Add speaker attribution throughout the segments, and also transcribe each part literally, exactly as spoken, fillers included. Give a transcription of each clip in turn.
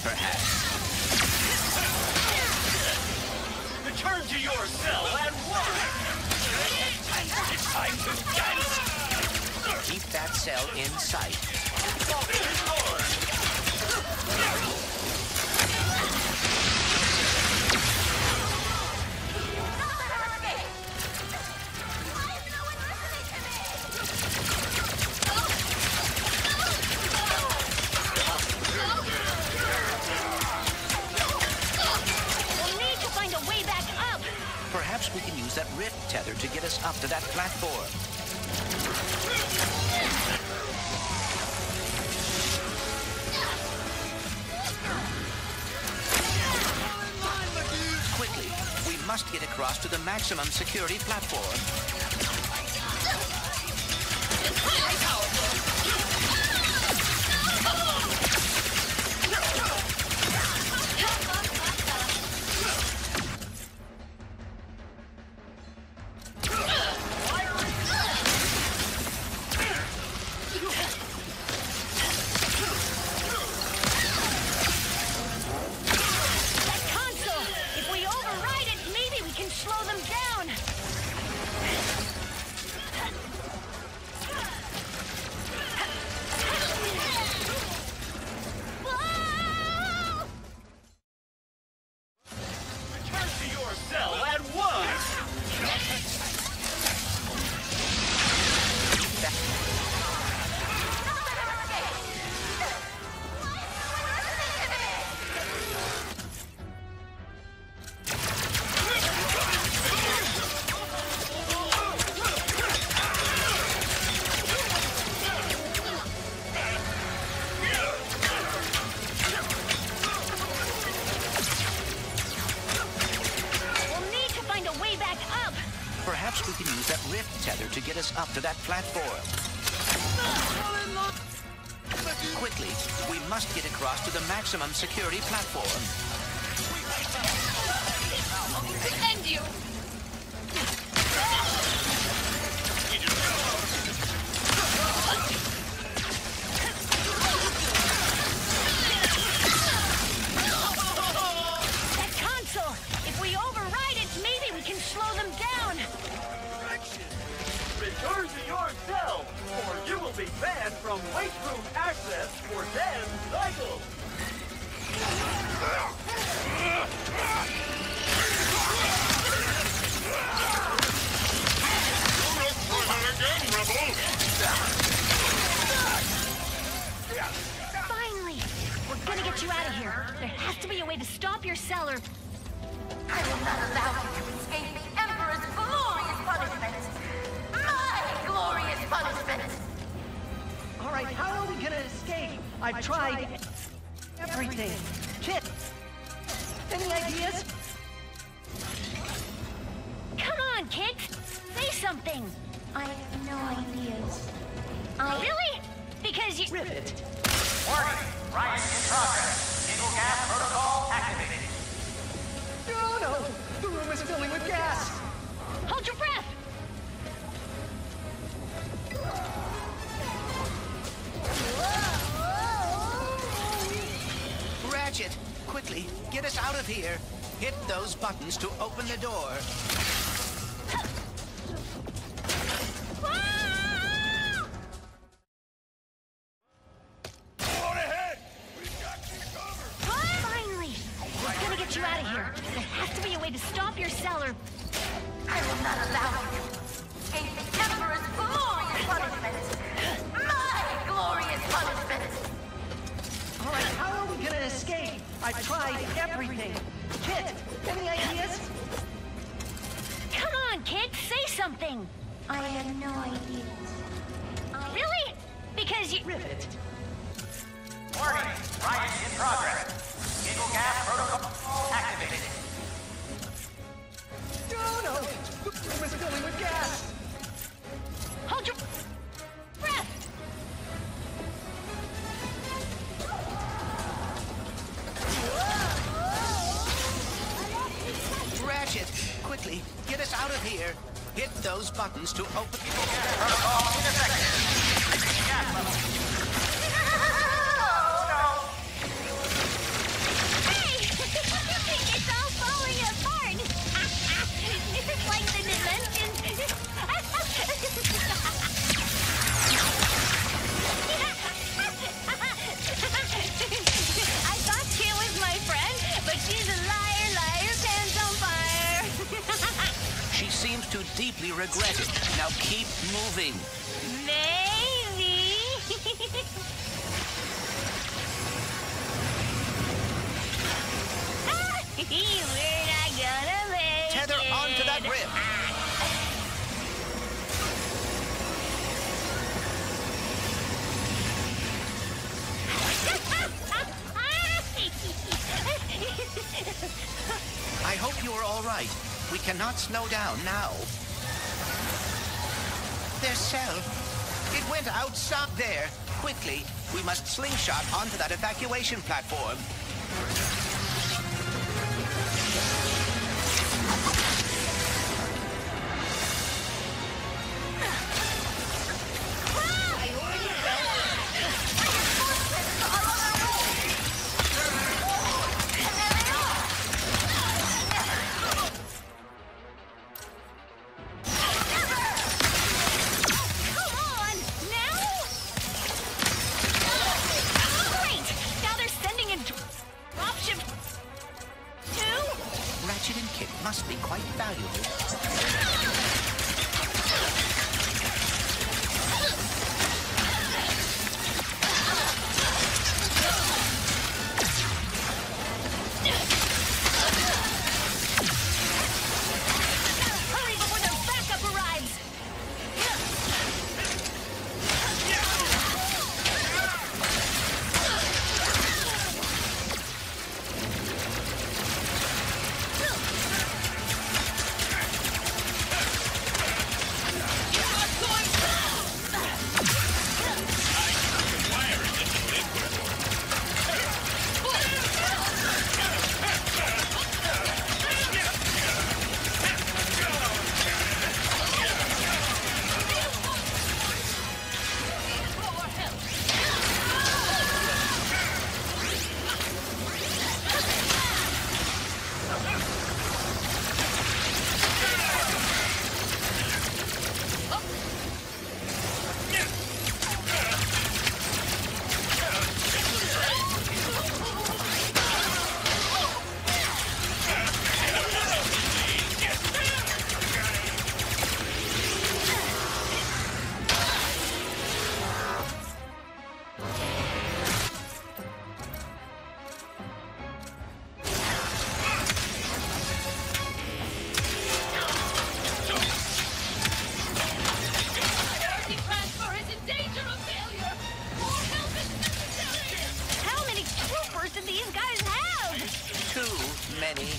Speaker 1: perhaps.
Speaker 2: Return to your cell and work! It's time to dance!
Speaker 1: Keep that cell in sight. Perhaps we can use that rift tether to get us up to that platform. Quickly, we must get across to the maximum security platform. Perhaps we can use that rift tether to get us up to that platform. Quickly, we must get across to the maximum security platform.
Speaker 3: Defend you!
Speaker 4: That console! If we override it, maybe we can slow them down!
Speaker 2: Return to your cell, or you will be banned from weight room access for ten cycles!
Speaker 4: Finally! We're gonna get you out of here. There has to be a way to stop your cell or...
Speaker 3: I will not allow you to escape the Emperor's glorious punishment! My glorious punishment!
Speaker 5: All right, how are we gonna escape? I've tried everything. Kit, any ideas?
Speaker 4: Come on, kids! Say something!
Speaker 3: I have no ideas.
Speaker 4: I... Really? Because you...
Speaker 5: Rivet.
Speaker 2: Warning! Riot in progress! Single gas protocol activated!
Speaker 5: No, no, the room is filling with gas.
Speaker 4: Hold your breath!
Speaker 1: Ratchet, quickly, get us out of here. Hit those buttons to open the door.
Speaker 4: Finally! We're gonna get you out of here. There has to be a way to stop your cell or...
Speaker 3: I will not allow you to escape the Emperor's glorious punishment! My glorious punishment!
Speaker 5: All right, how are we gonna escape? I've tried everything. Kit, any ideas?
Speaker 4: Come on, kids! Say something!
Speaker 3: I have no ideas.
Speaker 4: Really? Because you...
Speaker 5: Rivet.
Speaker 2: Warning! Riot in progress! Single gas protocol activated!
Speaker 5: No, no, the room is filling with gas.
Speaker 4: Hold your... breath!
Speaker 1: Ratchet, quickly, get us out of here. Hit those buttons to open...
Speaker 2: Protocol ineffective! Gas level!
Speaker 1: regret it. Now keep moving.
Speaker 4: Maybe. We're not gonna make
Speaker 1: Tether
Speaker 4: it.
Speaker 1: onto that rib. I hope you are all right. We cannot slow down now. Their cell. It went outside there. Quickly, we must slingshot onto that evacuation platform. Ratchet and Kit must be quite valuable.
Speaker 4: Hurry before their backup arrives!
Speaker 1: Many.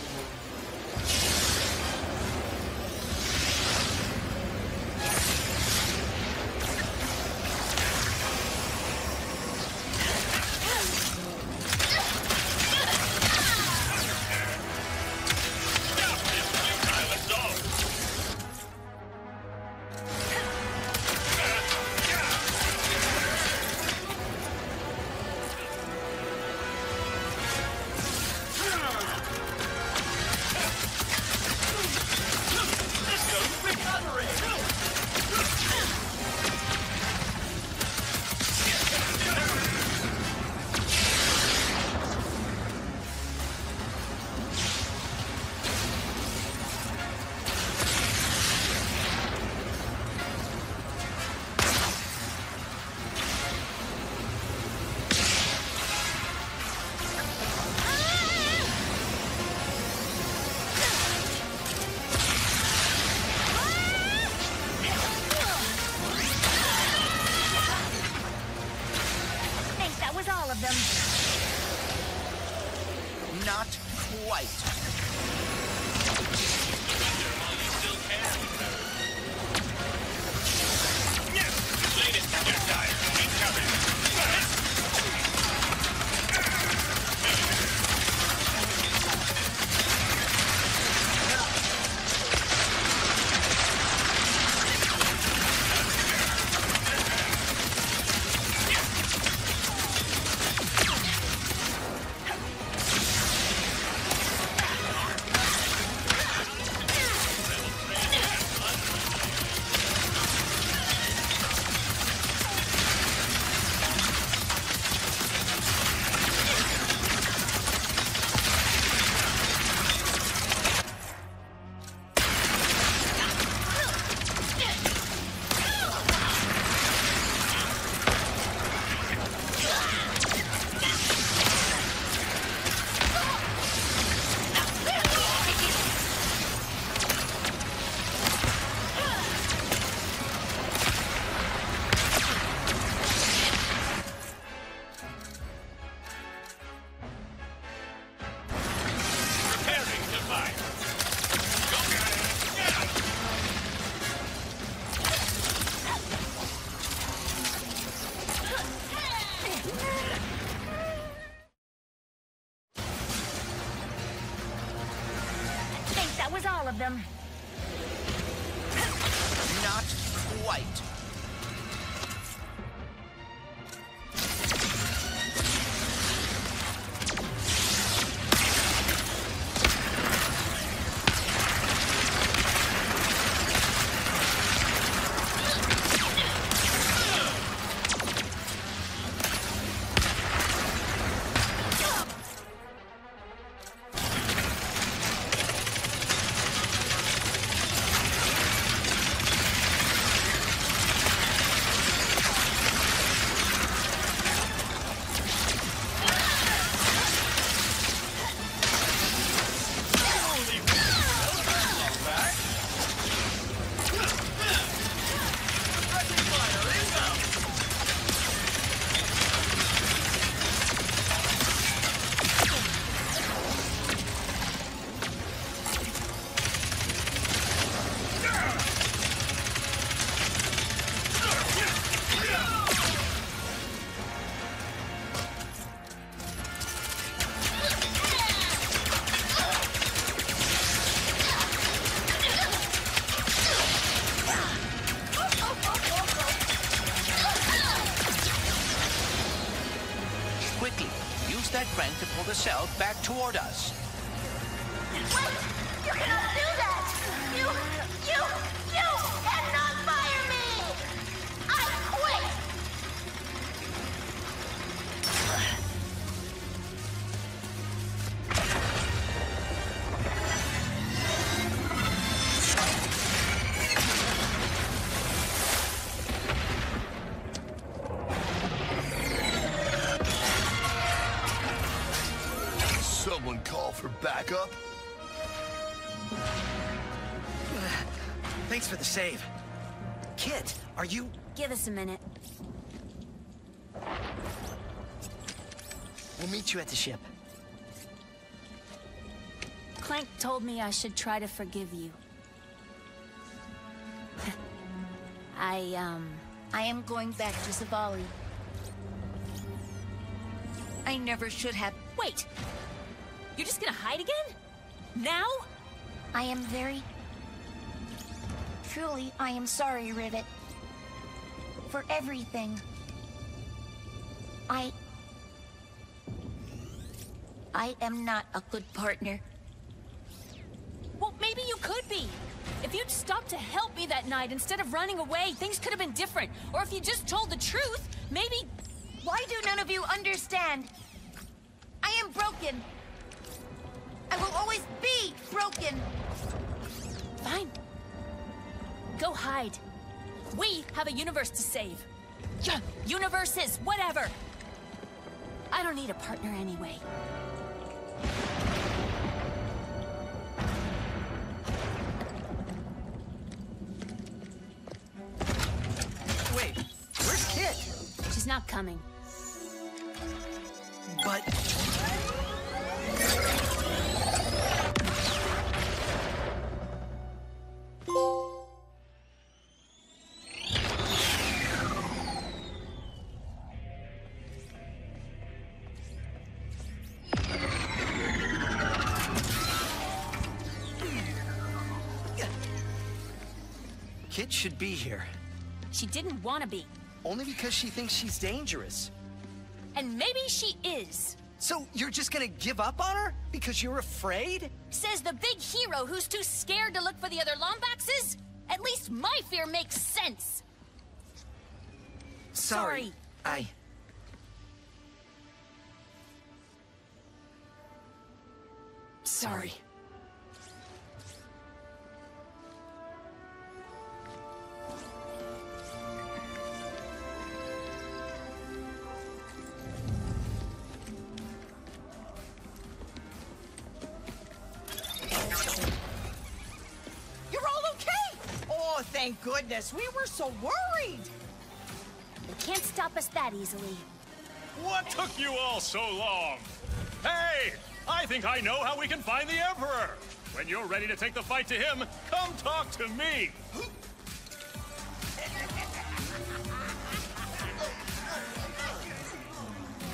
Speaker 1: Not quite.
Speaker 2: Latest projectile. Keep coming.
Speaker 4: all of them.
Speaker 1: Not quite. That crank to pull the cell back toward us.
Speaker 3: Wait! You cannot do that! You, you, you cannot fire me! I quit!
Speaker 6: Someone call for backup?
Speaker 5: Thanks for the save. Kit, are you...
Speaker 4: Give us a minute.
Speaker 5: We'll meet you at the ship.
Speaker 4: Clank told me I should try to forgive you. I, um...
Speaker 3: I am going back to Zavali. I never should have...
Speaker 4: Wait! You're just gonna hide again? Now?
Speaker 3: I am very... Truly, I am sorry, Rivet. For everything. I... I am not a good partner.
Speaker 4: Well, maybe you could be. If you'd stopped to help me that night instead of running away, things could have been different. Or if you just told the truth, maybe...
Speaker 3: Why do none of you understand? I am broken. I will always be broken.
Speaker 4: Fine. Go hide. We have a universe to save. Yeah, universes, whatever. I don't need a partner anyway.
Speaker 5: Wait, where's Kit?
Speaker 4: She's not coming.
Speaker 5: But... Kit should be here.
Speaker 4: She didn't want to be.
Speaker 5: Only because she thinks she's dangerous.
Speaker 4: And maybe she is.
Speaker 5: So you're just gonna give up on her? Because you're afraid?
Speaker 4: Says the big hero who's too scared to look for the other Lombaxes? At least my fear makes sense.
Speaker 5: Sorry.
Speaker 4: Sorry.
Speaker 5: I... Sorry.
Speaker 7: You're all okay! Oh, thank goodness. We were so worried.
Speaker 4: They can't stop us that easily.
Speaker 2: What took you all so long? Hey! I think I know how we can find the Emperor! When you're ready to take the fight to him, come talk to me!